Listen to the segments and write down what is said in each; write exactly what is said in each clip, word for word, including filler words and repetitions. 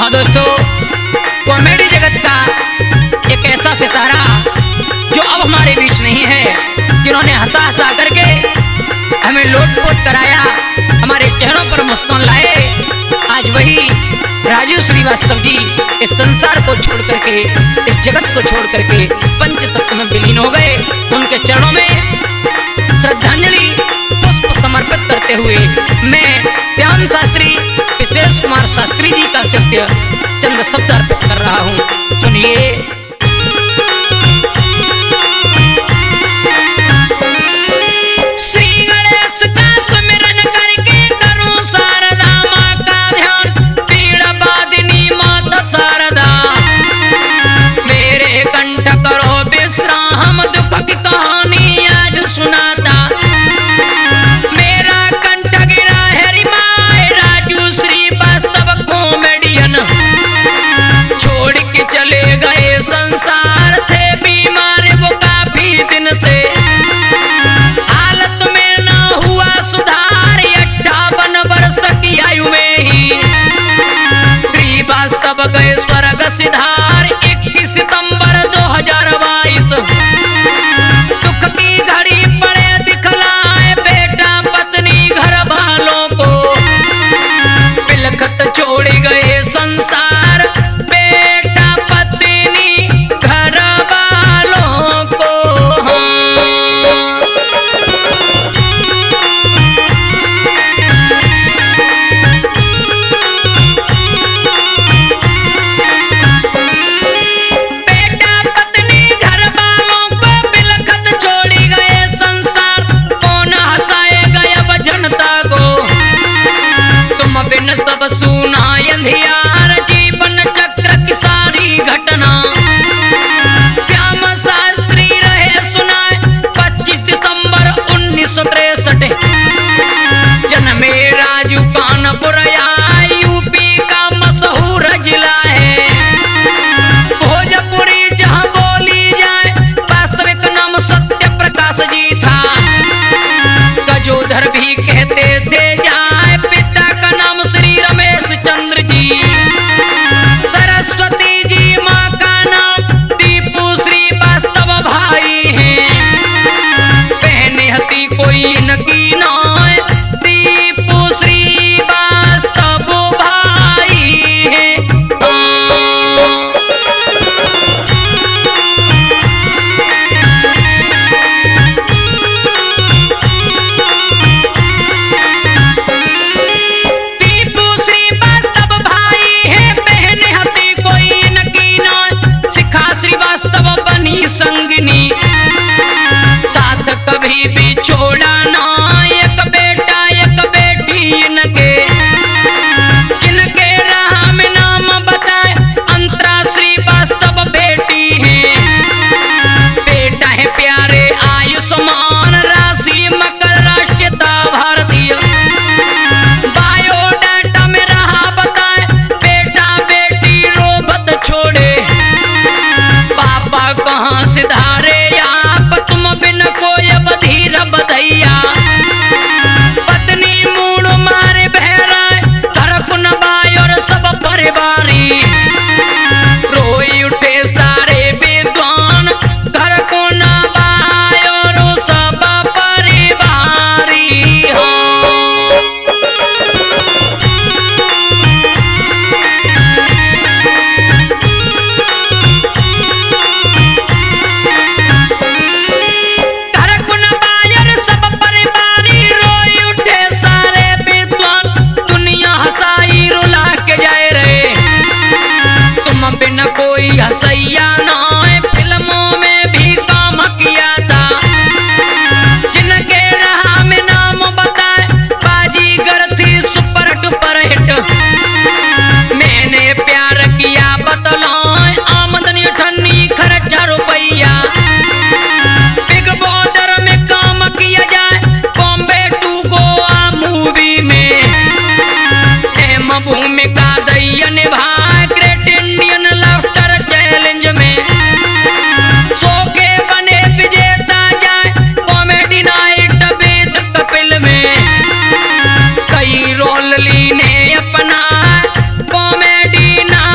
हाँ दोस्तों, कॉमेडी जगत का एक ऐसा सितारा जो अब हमारे बीच नहीं है, जिन्होंने हंसा हंसा करके हमें लोटपोट कराया, हमारे चेहरों पर मुस्कान लाए, आज वही राजू श्रीवास्तव जी इस संसार को छोड़ करके, इस जगत को छोड़ करके पंच तत्व में विलीन हो गए। उनके चरणों में श्रद्धांजलि पुष्प समर्पित करते हुए मैं श्याम शास्त्री विशेष कुमार शास्त्री जी का शिष्य चंद शब्द अर्पित कर रहा हूँ। सुनिए। श्री गणेश का स्मरण करके करूं शारदा माँ का ध्यान, पीड़ा बादिनी माता शारदा मेरे कंठ करो विश्राम, दुख की कहानी आज सुनाता मेरा कंठ गिरा है रिमाए, राजू श्रीवास्तव कॉमेडियन छोड़ के चले गए संसार, थे बीमार वो काफी दिन से, हालत में ना हुआ सुधार, अट्ठावन वर्ष की आयु में ही श्रीवास्तव गए स्वर्ग सिधार। इक्कीस सितंबर दो हजार बाईस दुख की घड़ी पड़े दिखलाए, बेटा पत्नी घर वालों को बिलखत छोड़ गए संसार, बेटा पत्नी घर वालों को। बेटा पत्नी घर वालों को बिलखत छोड़ी गए संसार, कौन हंसाएगा अब जनता को, तुम बिन सब सुना अंधियार, जीवन चक्र की सारी घटना श्याम शास्त्री रहे सुनाए। पच्चीस दिसंबर उन्नीस सौ तिरसठ जन्मे राजू कानपुर, यूपी का मशहूर जिला है, भोजपुरी जहां बोली जाए, वास्तविक नाम सत्य प्रकाश जी था, गजोधर भी कहते थे जाए, पिता का नाम श्री रमेश चंद्र जी, सरस्वती जी माँ का नाम दीपू श्रीवास्तव भाई हैं, बहने हती कोई इनकी नाय, दीपू श्रीवास्तव भाई हैं। दीपू श्रीवास्तव भाई हैं, बहने हती कोई इनकी नाय, शिखा श्रीवास्तव बनी संगनी, साथ कभी भी छोड़ा ना, एक बेटा एक बेटी इनके, जिनके राह में नाम बताए अंतरा श्रीवास्तव बेटी है, बेटा है प्यारे आयुष्मान राशि मकर राष्ट्रीयता भारतीय, बायोडाटा में रहा बताए बेटा बेटी रोबत छोड़े, पापा कहाँ से धारे आप, तुम बिन कोई बधीर बधैया, पत्नी मूड मारे बहराए, घर कुन बाय और सब परिवारी, रोई उठे सारे विद्वान, घर कुन बाय और सब परिवारी हो। घर कुन बायर सब परिवारी, रोई उठे सारे विद्वान, दुनिया हंसाई रुला के जाए रे, तुम बिन कोई हंसैया ना, फिल्मों में भी काम किया था, जिनके राह में नाम बताए बाजीगर थी सुपर डुपर हिट, मैंने प्यार किया बतलाए, आमदनी अठन्नी खर्चा रुपया, बिग बॉर्डर में काम किया जाए, बॉम्बे टू गोवा मूवी में, एम भूमिका दैया निभाए, ग्रेट इंडियन लाफ्टर चैलेंज में, शो के बने विजेता जाए, कॉमेडी नाइट वेद कपिल में, कई रोल लीने अपना, कॉमेडी नाइट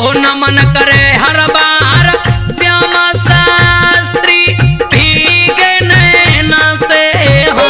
को नमन करे हर बार श्यामा शास्त्री भीगे नैन से हो।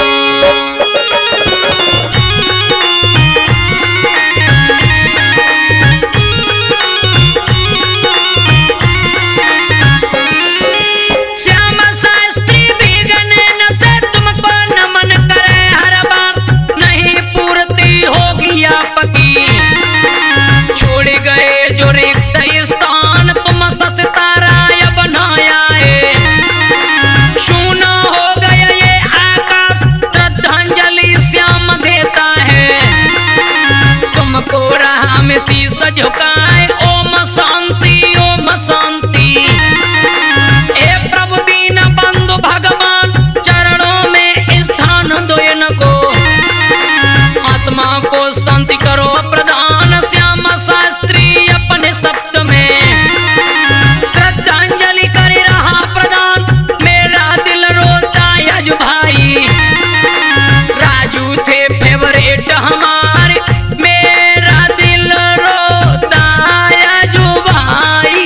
श्यामा शास्त्री भीगे नैन से तुमको नमन करे हर बार, नहीं पूर्ति होगी आपकी। छोड़ गए जो रिक्त स्थान तुम सस्तारा बनाया है। शून्य हो गया ये आकाश श्रद्धांजलि श्याम देता है। तुमको राह में शीश झुकाए ओम शांति ओम शांति। ए प्रभु दीन बंधु भगवान चरणों में स्थान दो इनको। आत्मा को शांति करो प्रदान श्यामा शास्त्री अपने शब्द में। श्रद्धांजलि कर रहा प्रदान मेरा दिल रोता यज भाई। राजू थे फेवरेट हमारे मेरा दिल रोता यज भाई।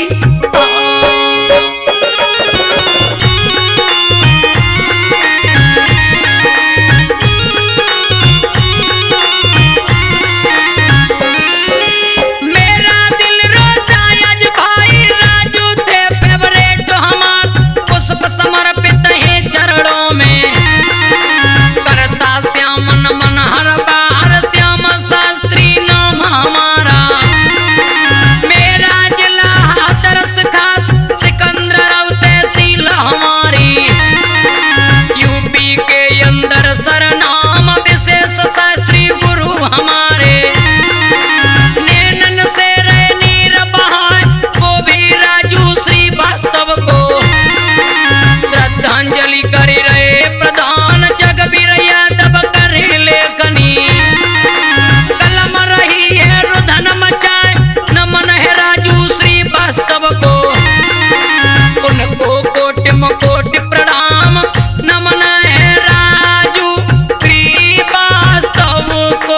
मेरा दिल रोता यज भाई, राजू थे फेवरेट हमार। पुष्प समर्पित है चरणों में, करता श्याम नमन हर बार श्यामा शास्त्री नाम हमारा। मेरा जिला हाथरस खास सिकंदराव तहसील हमारी। यूपी के अंदर सरनाम विशेष शास्त्री गुरु हमारे। नैनन से रे नीर बहाए वो भी राजू श्रीवास्तव को। श्रद्धांजलि कर रहे प्रधान जगबीर यादव करे लेखनी। कलम रही है रुधन मचाए नमन है राजू श्रीवास्तव को। उनको कोटि कोटि प्रणाम नमन है राजू श्रीवास्तव को।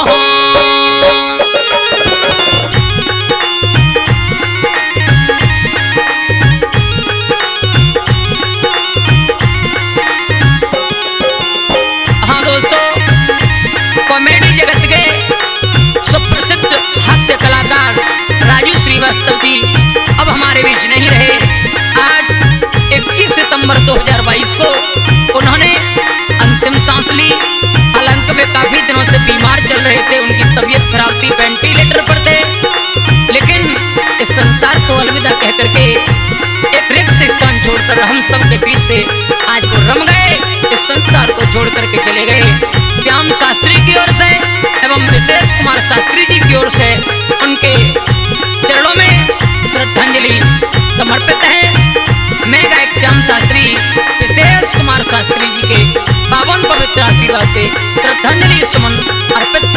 हाँ दोस्तों, कॉमेडी जगत के सुप्रसिद्ध हास्य कलाकार राजू श्रीवास्तव जी अब हमारे बीच नहीं रहे। आज इक्कीस सितंबर दो हज़ार बाईस को उन्होंने अंतिम सांस ली। हालांकि वे काफी दिनों से बीमार चल रहे थे, उनकी तबीयत खराब थी, वेंटिलेटर पर थे। लेकिन इस संसार को अलविदा कह करके एक रिक्त स्थान छोड़कर हम सब के बीच से आज वो रम गए, इस संसार को छोड़ करके चले गए। श्याम शास्त्री की ओर से एवं विशेष कुमार शास्त्री जी की ओर से उनके चरणों में श्रद्धांजलि समर्पित है। मैं गायक श्याम शास्त्री विशेष कुमार शास्त्री जी के पावन पवित्र आशीर्वाद से श्रद्धांजलि सुमन अर्पित